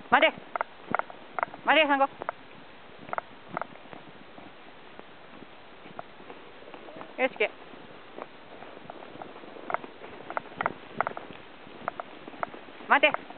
待て待て、サンゴ。よし、け。待て。